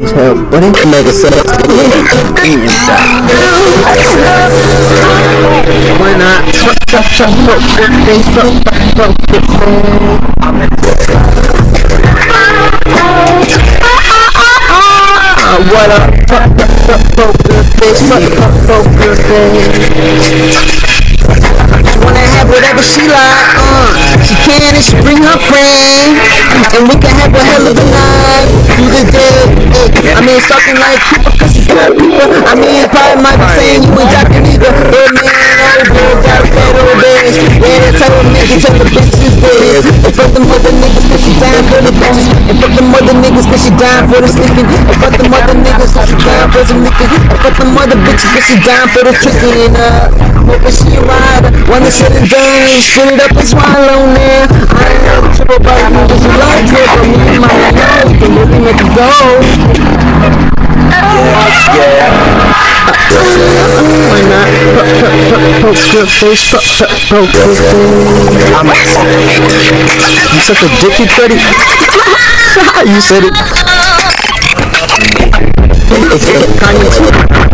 What did you make a sense? When I what up? Wanna have whatever she like, she can and she bring her friend, and we can have a hell of a night through the day. I mean, it's talking like people, cause she's good people. I mean, probably might be saying you ain't jocking either. But man, old girl got a fat old ass. Yeah, that's how a nigga tell the bitches this. And fuck them other niggas cause she dying for the bitches. And fuck them other niggas cause she dying for the sleeping. And fuck them other niggas cause she dying for some licking. And fuck them other bitches cause she dying for the tricking. Hoping she a rider. When it's said and done, spit it up and swallow now. I ain't never trip about you, just a lot of trip. But me and my know, you can really make it go. Why not? Poke your face, poke your face. You such a dicky pretty. You said it. Kanye too.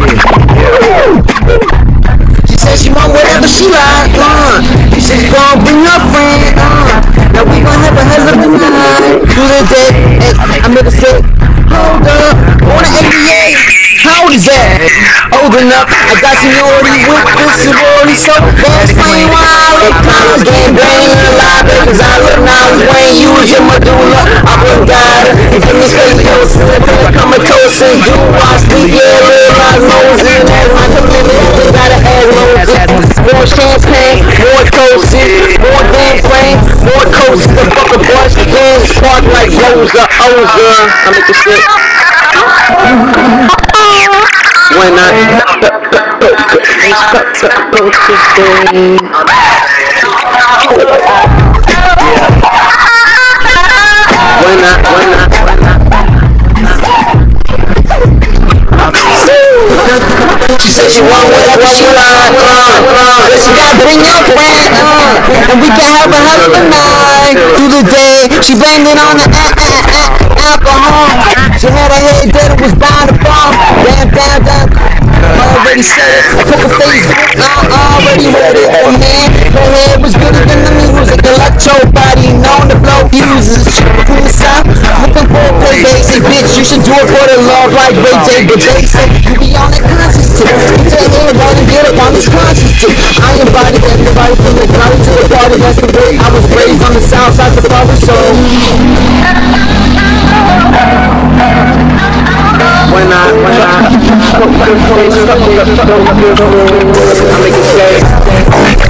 She said she want whatever she like, she said she gon' bring her friend, now we gon' have a hell of a night through the day. I made her say, hold up, on the 88. How old is that? Old enough. I got seniority with the sorority, so that's plain why I look college game brain alive. Cause I look now when you was your medulla. I would've got her. If you mistake your slip, I'm a toast and do watch the yeah, realize nose in that my commitment. Gotta add loads. More champagne, more toasted, more damn flame, more coasts. The fuck a bunch of games spark like Rosa. Oh girl, I make it shit. When I she said she want whatever she like, she gotta bring your friend, and we can have a hell of a night through the day. She blamed it on the alcohol. She had her head dead, it was bound to fall. Down. Already said it. Poker face, already heard it. Oh man, her head was gooder than the music. Electro body, known to blow fuses. From the south, looking for a play basic. Bitch, you should do it for the love like Ray J. But they say you be on that conscious tip. You take head right and get up on this conscious tip. I embody everybody from the party to the party. That's the way I was raised on the south side of the barber show. When I make it say